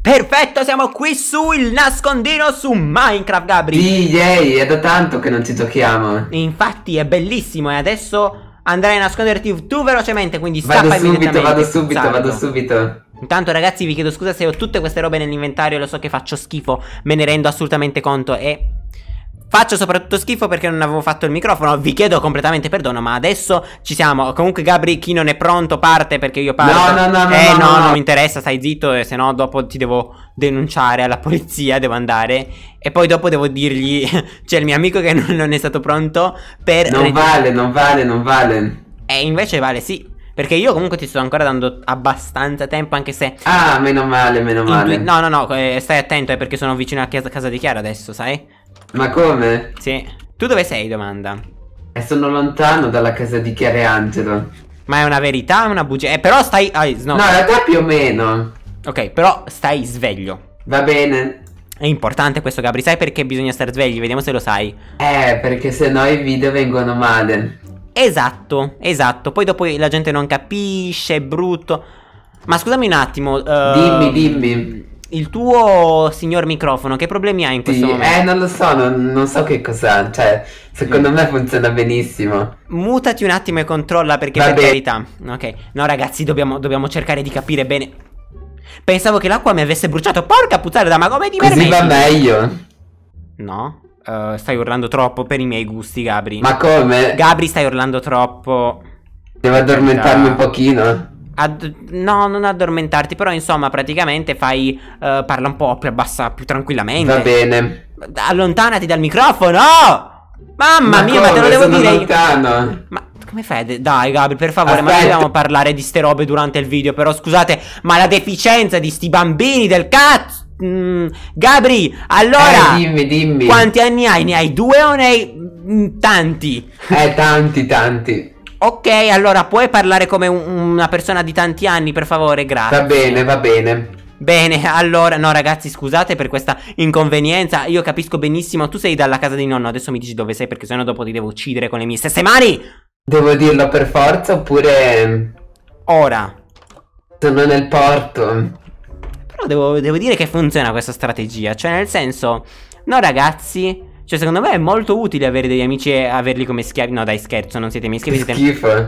Perfetto, siamo qui sul nascondino su Minecraft, Gabri. Sì, yay, è da tanto che non ci giochiamo. Infatti è bellissimo e adesso andrai a nasconderti tu velocemente, quindi scappa immediatamente. Vado subito. Intanto ragazzi vi chiedo scusa se ho tutte queste robe nell'inventario, lo so che faccio schifo, me ne rendo assolutamente conto e... faccio soprattutto schifo perché non avevo fatto il microfono. Vi chiedo completamente perdono, ma adesso ci siamo. Comunque Gabri, chi non è pronto parte perché io parlo. No, non mi interessa, stai zitto, se no dopo ti devo denunciare alla polizia, devo andare. E poi dopo devo dirgli c'è il mio amico che non è stato pronto per... Non vale. E invece vale, sì. Perché io comunque ti sto ancora dando abbastanza tempo, anche se... Ah, meno male. No, stai attento, perché sono vicino a casa di Chiara adesso, sai? Ma come? Sì. Tu dove sei, domanda? Sono lontano dalla casa di Chiara e Angelo. Ma è una verità o una bugia? Però stai... No, in realtà più o meno. Ok, però stai sveglio. Va bene. È importante questo, Gabri. Sai perché bisogna stare svegli? Vediamo se lo sai. Perché sennò i video vengono male. Esatto. Poi dopo la gente non capisce, è brutto. Ma scusami un attimo. Dimmi. Il tuo signor microfono, che problemi ha in questo momento? Non lo so, non so che cos'ha. Cioè, secondo me funziona benissimo. Mutati un attimo e controlla perché per carità. Ok, no ragazzi, dobbiamo cercare di capire bene. Pensavo che l'acqua mi avesse bruciato. Porca puttana, ma come ti permetti? Così va meglio. No, stai urlando troppo per i miei gusti, Gabri. Ma come? Gabri, stai urlando troppo. Devo addormentarmi un pochino. No, non addormentarti, però insomma praticamente fai parla un po' più abbassa, più tranquillamente. Va bene. Allontanati dal microfono. Mamma mia, ma te lo devo dire lontano. Ma come fai? Dai Gabri, per favore. Ma non dobbiamo parlare di ste robe durante il video. Però scusate, ma la deficienza di sti bambini del cazzo. Gabri, allora dimmi. Quanti anni hai? Ne hai due o ne hai tanti? Tanti. Ok, allora puoi parlare come una persona di tanti anni, per favore, grazie. Va bene. Bene, allora, no ragazzi, scusate per questa inconvenienza. Io capisco benissimo, tu sei dalla casa di nonno. Adesso mi dici dove sei, perché sennò dopo ti devo uccidere con le mie stesse mani. Devo dirlo per forza oppure... Ora sono nel porto. Però devo dire che funziona questa strategia. Cioè nel senso, no ragazzi, cioè secondo me è molto utile avere degli amici e averli come schiavi. No dai, scherzo, non siete miei schiavi, siete... schifo.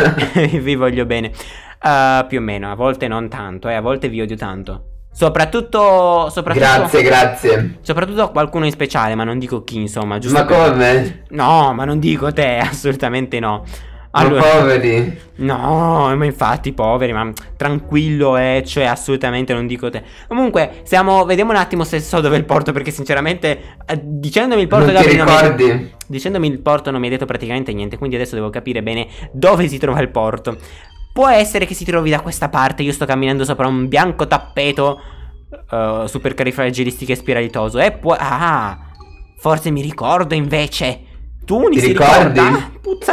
Vi voglio bene. Più o meno, a volte non tanto, a volte vi odio tanto. Soprattutto Grazie. Soprattutto qualcuno in speciale, ma non dico chi, insomma, giusto? Ma come? No, ma non dico te, assolutamente no. Allora... ma poveri. No, ma infatti poveri, ma tranquillo, cioè assolutamente non dico te. Comunque, vediamo un attimo se so dove è il porto, perché sinceramente dicendomi il porto, non ti ricordi? Dicendomi il porto non mi hai detto praticamente niente, quindi adesso devo capire bene dove si trova il porto. Può essere che si trovi da questa parte. Io sto camminando sopra un bianco tappeto supercalifragilistico e spiralitoso. E poi... forse mi ricordo invece. Tunis si ricorda?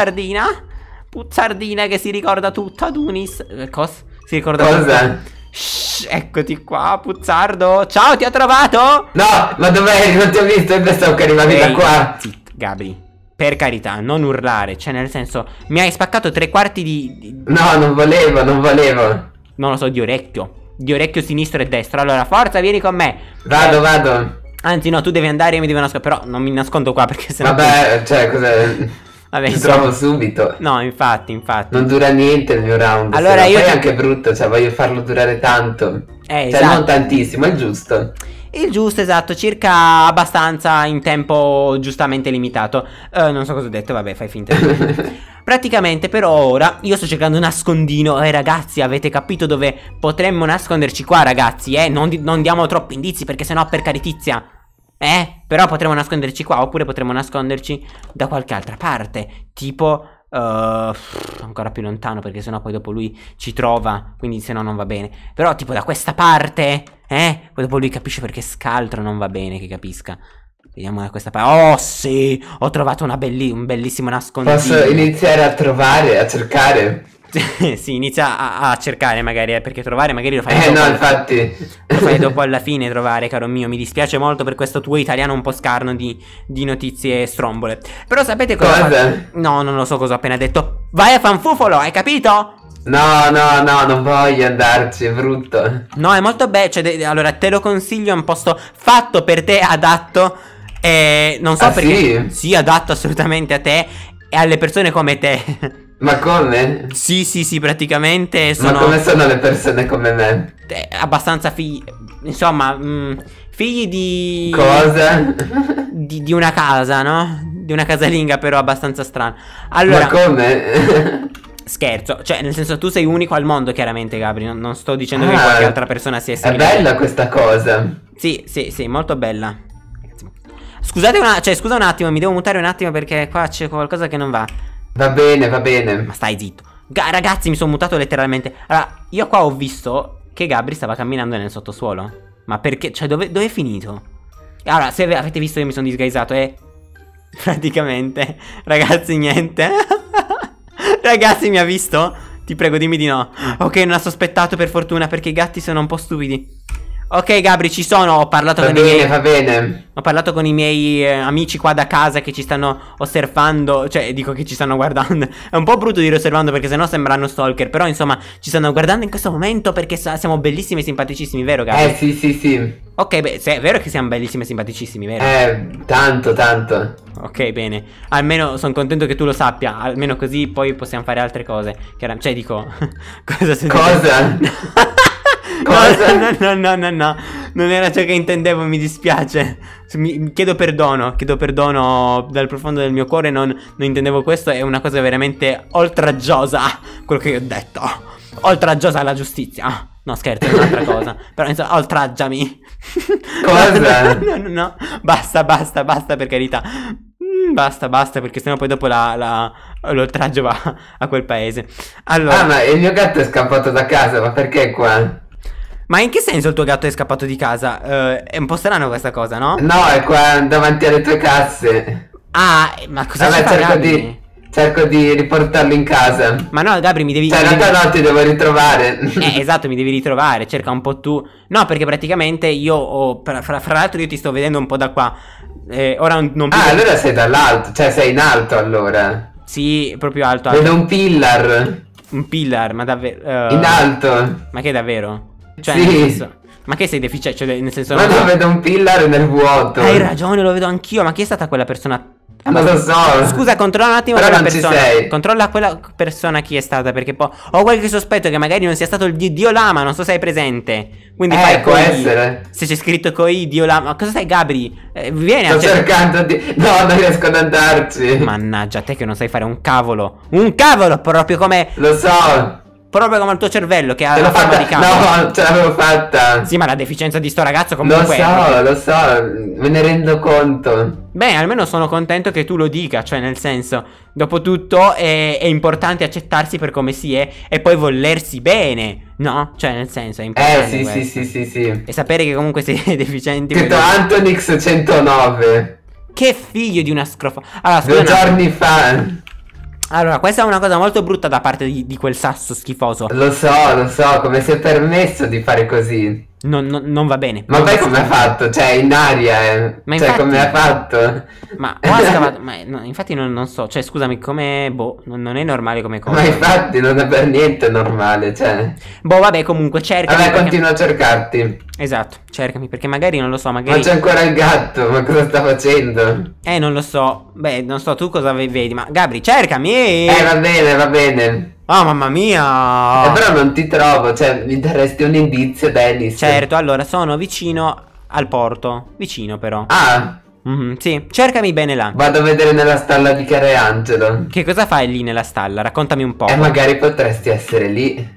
Puzzardina che si ricorda tutta, Tunis. Cosa? Si ricorda cosa? Shh, eccoti qua, Puzzardo. Ciao, ti ho trovato? No, ma dov'è? Non ti ho visto, io pensavo che arrivavi da qua. Zitto, Gabri. Per carità, non urlare. Cioè nel senso, mi hai spaccato 3/4 di... No, non volevo. Non lo so, di orecchio sinistro e destro. Allora, forza, vieni con me. Vado. Anzi no, tu devi andare, io mi devo nascondere. Però non mi nascondo qua perché sennò... Vabbè, cioè cos'è? Vabbè, ti trovo subito. No, infatti. Non dura niente il mio round. Allora io... poi è anche brutto, cioè voglio farlo durare tanto. Cioè esatto. Non tantissimo, è giusto. Il giusto, esatto, circa abbastanza in tempo giustamente limitato. Non so cosa ho detto, vabbè, fai finta di... Praticamente per ora io sto cercando un nascondino. Ragazzi, avete capito dove potremmo nasconderci qua, ragazzi? Non diamo troppi indizi perché sennò per caritizia. Però potremmo nasconderci qua, oppure potremmo nasconderci da qualche altra parte. Tipo ancora più lontano, perché sennò poi dopo lui ci trova, quindi sennò non va bene. Però tipo da questa parte, poi dopo lui capisce perché scaltro non va bene che capisca. Vediamo da questa parte. Oh sì, ho trovato un bellissimo nascondino. Posso iniziare a trovare, a cercare? Sì, inizia a cercare magari, perché trovare magari lo fai dopo. No, infatti. Lo fai dopo alla fine trovare, caro mio. Mi dispiace molto per questo tuo italiano un po' scarno di notizie strombole. Però sapete cosa? Cosa? No, non lo so cosa ho appena detto. Vai a fanfufolo, hai capito? No, no, no, non voglio andarci, è brutto. No, è molto bello. Cioè, allora, te lo consiglio, è un posto fatto per te, adatto. E non so perché. Sì? Sì, adatto assolutamente a te e alle persone come te. Ma come? Sì, sì, sì, praticamente Ma sono come sono le persone come me? abbastanza figli. Insomma, figli di. Cosa? Di una casa, no? Di una casalinga, però abbastanza strana. Allora. Ma come? Scherzo, cioè nel senso tu sei unico al mondo chiaramente Gabri, non sto dicendo che Ah, qualche altra persona sia È simile a te. bella questa cosa. Sì, sì, sì, molto bella. Scusa un attimo, mi devo mutare un attimo perché qua c'è qualcosa che non va. Va bene, va bene. Ma stai zitto. Ragazzi, mi sono mutato letteralmente. Allora, io qua ho visto che Gabri stava camminando nel sottosuolo. Ma perché? Cioè, dove è finito? Allora, se avete visto io mi sono disguisato praticamente, ragazzi, niente. Ragazzi, mi ha visto? Ti prego, dimmi di no. Ok, non ha sospettato per fortuna perché i gatti sono un po' stupidi. Ok, Gabri, ci sono. Ho parlato con i miei. Va bene. Ho parlato con i miei amici qua da casa che ci stanno osservando. Cioè, dico che ci stanno guardando. È un po' brutto dire osservando perché sennò sembrano stalker. Però, insomma, ci stanno guardando in questo momento perché siamo bellissimi e simpaticissimi, vero, Gabri? Sì, sì, sì. Ok, beh, è vero che siamo bellissimi e simpaticissimi, vero? Tanto, tanto. Ok, bene. Almeno sono contento che tu lo sappia. Almeno così poi possiamo fare altre cose. Cioè, dico. Cosa? Cosa? Cosa? No. Non era ciò che intendevo, mi dispiace. Chiedo perdono dal profondo del mio cuore. Non intendevo questo. È una cosa veramente oltraggiosa. Quello che ho detto. Oltraggiosa alla giustizia. No, scherzo, è un'altra cosa. Però insomma, oltraggiami. Cosa? No. Basta per carità. Basta perché sennò poi dopo l'oltraggio va a quel paese. Allora. Ma il mio gatto è scappato da casa, ma perché qua? Ma in che senso il tuo gatto è scappato di casa? È un po' strano questa cosa, no? No, è qua davanti alle tue casse. Ah, ma cosa ci Vabbè, fa Gabri? cerco di riportarlo in casa. Ma no, Gabri, mi devi. Cioè, in realtà no, ti devo ritrovare. Esatto, mi devi ritrovare, cerca un po' tu. No, perché praticamente io ho. Fra l'altro, io ti sto vedendo un po' da qua. Ora non più. Allora sei dall'alto, cioè sei in alto allora. Sì, proprio alto. Vedo un pillar. Un pillar, ma davvero. In alto. Ma che davvero? Cioè, Sì. nel senso. Ma che sei deficiente? Cioè, nel senso. Ma no, vedo un pillar nel vuoto. Hai ragione, lo vedo anch'io. Ma chi è stata quella persona? Non lo so. Scusa, controlla un attimo Però quella non ci persona. sei. Controlla quella persona chi è stata. Perché poi ho qualche sospetto che magari non sia stato il dio Lama. Non so se hai presente. Quindi fai può coi. essere. Se c'è scritto coi dio Lama. Ma cosa stai, Gabri? Vieni Sto cercando di. No, non riesco ad andarci. Mannaggia, te che non sai fare un cavolo. Un cavolo, proprio come. Lo so. Proprio come il tuo cervello che ha Ce la l'ho forma fatta. di cavolo. No, ce l'avevo fatta. Sì, ma la deficienza di sto ragazzo comunque. Lo so, me ne rendo conto. Beh, almeno sono contento che tu lo dica, cioè nel senso, dopo tutto è importante accettarsi per come si è e poi volersi bene, no? Cioè nel senso, è importante Sì. E sapere che comunque sei deficiente. Scritto Antonix 109. Che figlio di una scrofa. Allora, 2 giorni fa. Allora, questa è una cosa molto brutta da parte di quel sasso schifoso. Lo so, come si è permesso di fare così. Non va bene. Ma poi come ha fatto? Cioè, in aria, Ma cioè, infatti, come ha fatto? Ma o ha scavato. Ma no, infatti non so. Cioè, scusami, come. Boh, non è normale come cosa. Ma infatti non è per niente normale, cioè. Boh, vabbè, comunque cercami. Vabbè, perché... continua a cercarti. Esatto, cercami, perché magari non lo so, magari. Ma c'è ancora il gatto, ma cosa sta facendo? Non lo so. Beh, non so tu cosa vedi, ma Gabri, cercami. Va bene. Oh, mamma mia. Però non ti trovo, cioè, mi daresti un indizio, Dennis. Certo, allora sono vicino al porto. Vicino, però. Sì, cercami bene là. Vado a vedere nella stalla di Chiareangelo. Che cosa fai lì nella stalla? Raccontami un po'. Magari potresti essere lì.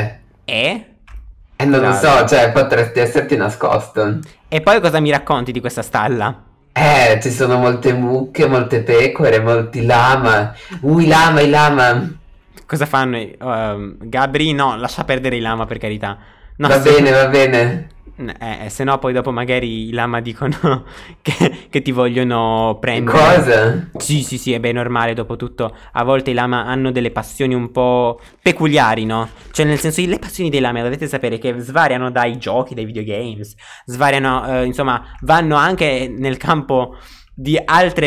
Non lo so, cioè, potresti esserti nascosto. E poi cosa mi racconti di questa stalla? Ci sono molte mucche, molte pecore, molti lama. I lama. Cosa fanno? Gabri, no, lascia perdere i lama per carità. No, va bene. Se no poi dopo magari i lama dicono che ti vogliono prendere. Cosa? Sì, è ben normale, dopo tutto. A volte i lama hanno delle passioni un po' peculiari, no? Cioè nel senso, le passioni dei lama dovete sapere che svariano dai giochi, dai videogames. Svariano, insomma, vanno anche nel campo di altre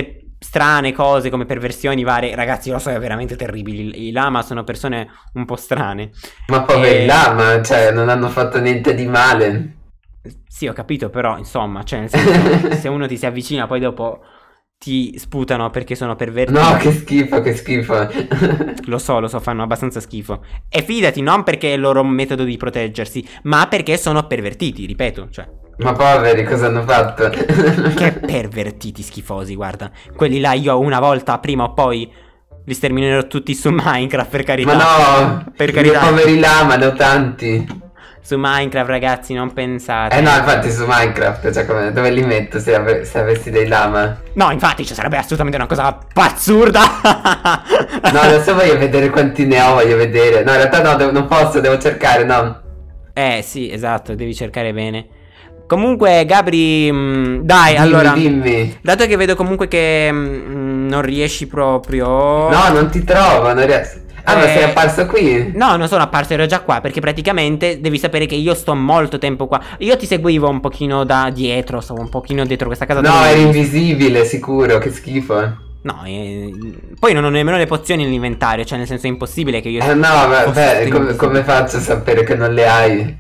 strane cose come perversioni varie. Ragazzi, lo so, è veramente terribile. I lama sono persone un po' strane. Ma poveri lama, cioè, non hanno fatto niente di male. Sì, ho capito, però, insomma, cioè, nel senso, se uno ti si avvicina, poi dopo ti sputano perché sono pervertiti. No, che schifo, che schifo. Lo so, fanno abbastanza schifo. E fidati, non perché è il loro metodo di proteggersi, ma perché sono pervertiti, ripeto, cioè. Ma poveri, cosa hanno fatto? Che pervertiti schifosi, guarda. Quelli là io una volta, prima o poi, li sterminerò tutti su Minecraft, per carità. Ma no, per carità. poveri lama, ne ho tanti. Su Minecraft, ragazzi, non pensate. No, infatti su Minecraft, cioè dove li metto se avessi dei lama? No, infatti, ci sarebbe assolutamente una cosa pazzurda. No, adesso voglio vedere quanti ne ho, voglio vedere. No, in realtà no, non posso, devo cercare, no. Sì, esatto, devi cercare bene. Comunque, Gabri, dai, Dimmi, allora, dimmi. dato che vedo comunque che non riesci proprio. No, non ti trovo, non riesco. Ah, ma sei apparso qui? No, non sono apparso, ero già qua, perché praticamente devi sapere che io sto molto tempo qua. Io ti seguivo un pochino da dietro, stavo un pochino dietro questa casa. No, eri invisibile, sicuro, che schifo. No, poi non ho nemmeno le pozioni nell'inventario, cioè nel senso è impossibile che io... No, vabbè, come faccio a sapere che non le hai?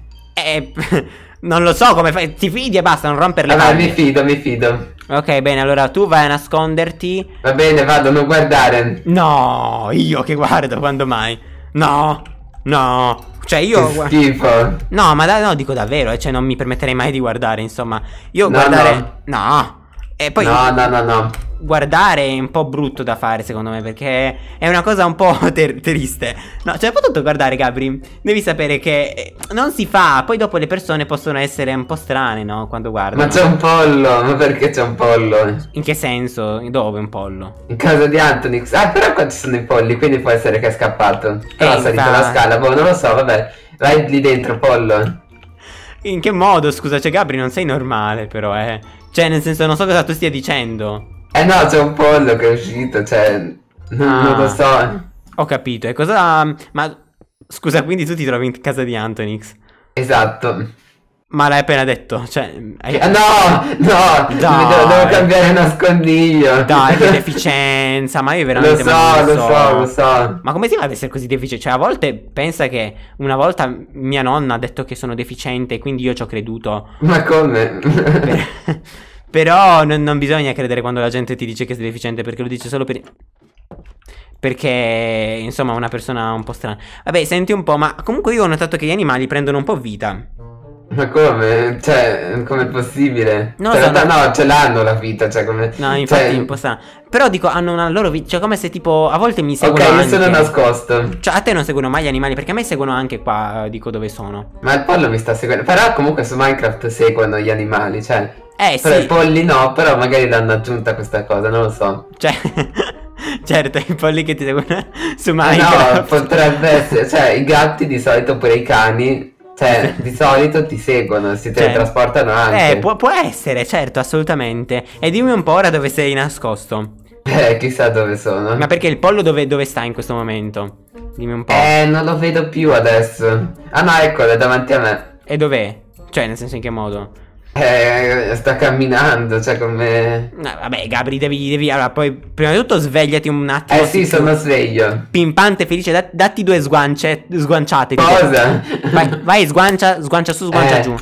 Non lo so come fai, ti fidi e basta, non rompere le Vabbè, palle. mi fido. Ok, bene, allora tu vai a nasconderti. Va bene, vado, non guardare. No, io che guardo, quando mai? No, cioè io... Che schifo. No, ma no, dico davvero, cioè non mi permetterei mai di guardare, insomma. Io No, guardare... No. E poi... No. Guardare è un po' brutto da fare, secondo me, perché è una cosa un po' triste. No, cioè, potuto guardare, Gabri. Devi sapere che non si fa. Poi dopo le persone possono essere un po' strane, no? Quando guardano. Ma c'è un pollo, ma perché c'è un pollo? In che senso? Dove un pollo? In casa di Antonix. Ah, però qua ci sono i polli, quindi può essere che è scappato. Però ha salito la scala, boh, non lo so, vabbè. Vai lì dentro, pollo. In che modo, scusa? Cioè, Gabri, non sei normale, però, eh. Cioè, nel senso, non so cosa tu stia dicendo. No, c'è un pollo che è uscito, cioè... Non lo so. Ho capito, e cosa... Ma, scusa, quindi tu ti trovi in casa di Antonix? Esatto. Ma l'hai appena detto, cioè... No, Dai. devo cambiare nascondiglio. Dai, che deficienza, ma io veramente... Lo so. Ma come si fa ad essere così deficiente? Cioè, a volte pensa che una volta mia nonna ha detto che sono deficiente e quindi io ci ho creduto. Ma come? Però non bisogna credere quando la gente ti dice che sei deficiente, perché lo dice solo perché, insomma, una persona un po' strana. Vabbè, senti un po', ma comunque io ho notato che gli animali prendono un po' vita. Ma come? Cioè, com'è possibile? Non Cioè, lo in so, realtà no, ce l'hanno la vita, cioè come... No, infatti cioè... è un po' strano. Però dico, hanno una loro vita, cioè come se tipo, a volte mi seguono Ok, io anche. sono nascosto. Cioè, a te non seguono mai gli animali, perché a me seguono anche qua, dico dove sono. Ma il pollo mi sta seguendo. Però comunque su Minecraft seguono gli animali, cioè... Però Sì. i polli no, però magari l'hanno aggiunta questa cosa, non lo so. Cioè, certo, i polli che ti seguono su No, Minecraft. potrebbe essere, cioè i gatti di solito, pure i cani, cioè di solito ti seguono, si teletrasportano anche. Può essere, certo, assolutamente. E dimmi un po' ora dove sei nascosto. Chissà dove sono. Ma perché il pollo dove sta in questo momento? Dimmi un po'. Non lo vedo più adesso. Ah no, eccolo, è davanti a me. E dov'è? Cioè, nel senso, in che modo? Sta camminando, cioè come... No, vabbè, Gabri, devi... Allora, poi, prima di tutto, svegliati un attimo. Sì, sono sveglio. Pimpante, felice, datti due sguanciate. Cosa? Vai, sguancia su, sguancia giù.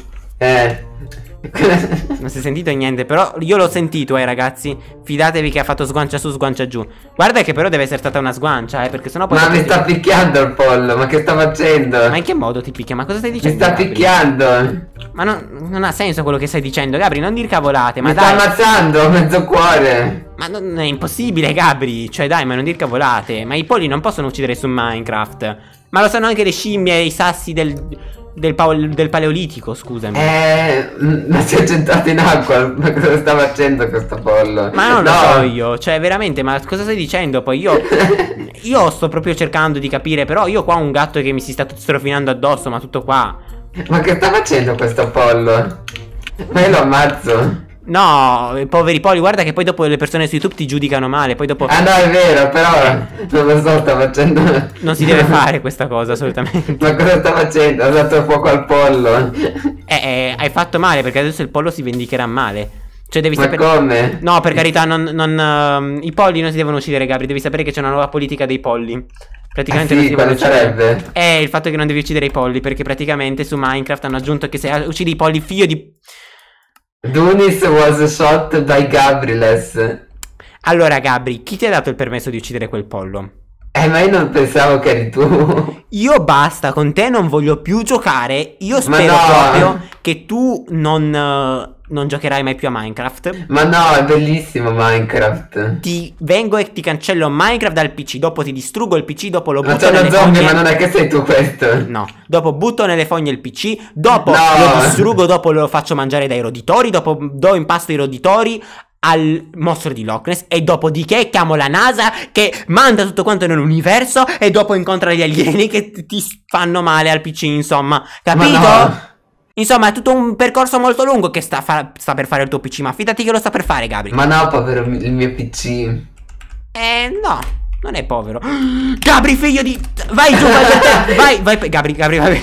Non si è sentito niente, però io l'ho sentito, ragazzi. Fidatevi che ha fatto sguancia su, sguancia giù. Guarda che però deve essere stata una sguancia, perché sennò poi... Ma mi sta picchiando il pollo, ma che sta facendo? Ma in che modo ti picchia? Ma cosa stai Mi dicendo? sta Gabri? picchiando. Ma non ha senso quello che stai dicendo, Gabri, non dir cavolate, ma Mi dai. sta ammazzando, mezzo cuore. Ma non è impossibile, Gabri. Cioè, dai, ma non dir cavolate. Ma i polli non possono uccidere su Minecraft. Ma lo sanno anche le scimmie e i sassi del paleolitico, scusami. Ma si è gettato in acqua. Ma cosa sta facendo questo pollo? Ma non lo so io. Cioè, veramente, ma cosa stai dicendo? Poi io sto proprio cercando di capire. Però io qua ho un gatto che mi si sta strofinando addosso, ma tutto qua. Ma che sta facendo questo pollo? Ma io lo ammazzo. No, poveri polli, guarda che poi dopo le persone su YouTube ti giudicano male. Poi dopo... Ah no, è vero, però non lo so, sta facendo... Non si deve fare questa cosa, assolutamente. Ma cosa sta facendo? Ha dato fuoco al pollo. Hai fatto male, perché adesso il pollo si vendicherà male. Cioè devi Ma sapere... come? No, per carità, i polli non si devono uccidere, Gabri. Devi sapere che c'è una nuova politica dei polli. Praticamente non Sì, si devono quale uccidere. sarebbe? È il fatto che non devi uccidere i polli, perché praticamente su Minecraft hanno aggiunto che se uccidi i polli figlio di... Dunis was shot by Gabriles. Allora, Gabri, chi ti ha dato il permesso di uccidere quel pollo? Ma io non pensavo che eri tu. Io basta, con te non voglio più giocare. Io spero no. proprio che tu non giocherai mai più a Minecraft. Ma no, è bellissimo Minecraft. Ti vengo e ti cancello Minecraft dal PC. Dopo ti distruggo il PC. Dopo lo Ma butto c'è nelle uno zombie, fogne. ma non è che sei tu questo. No, dopo butto nelle fogne il PC. Dopo No. lo distruggo. Dopo lo faccio mangiare dai roditori. Dopo do in pasto i roditori al mostro di Loch Ness. E dopodiché chiamo la NASA che manda tutto quanto nell'universo. E dopo incontra gli alieni che ti fanno male al PC. Insomma, capito? Ma no. Insomma, è tutto un percorso molto lungo che sta per fare il tuo PC. Ma fidati che lo sta per fare, Gabri. Ma no, povero il mio PC. No, non è povero. Gabri, figlio di... Vai giù, vai per te. Vai, Gabri, vai.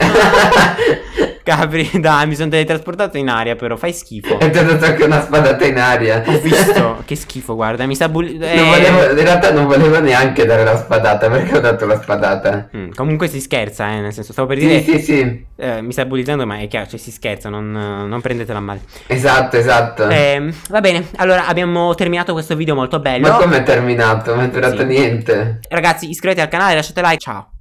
Gabri, dai, mi sono teletrasportato in aria, però fai schifo. E ti ho dato anche una spadata in aria. Ho visto, che schifo, guarda, mi sta in realtà non volevo neanche dare la spadata, perché ho dato la spadata. Comunque si scherza, nel senso, stavo per dire... Sì. mi sta bullizzando, ma è chiaro, cioè si scherza, non prendetela a male. Esatto. Va bene, allora abbiamo terminato questo video molto bello. Ma come è terminato? Non è durato niente. Ragazzi, iscrivetevi al canale, lasciate like, ciao.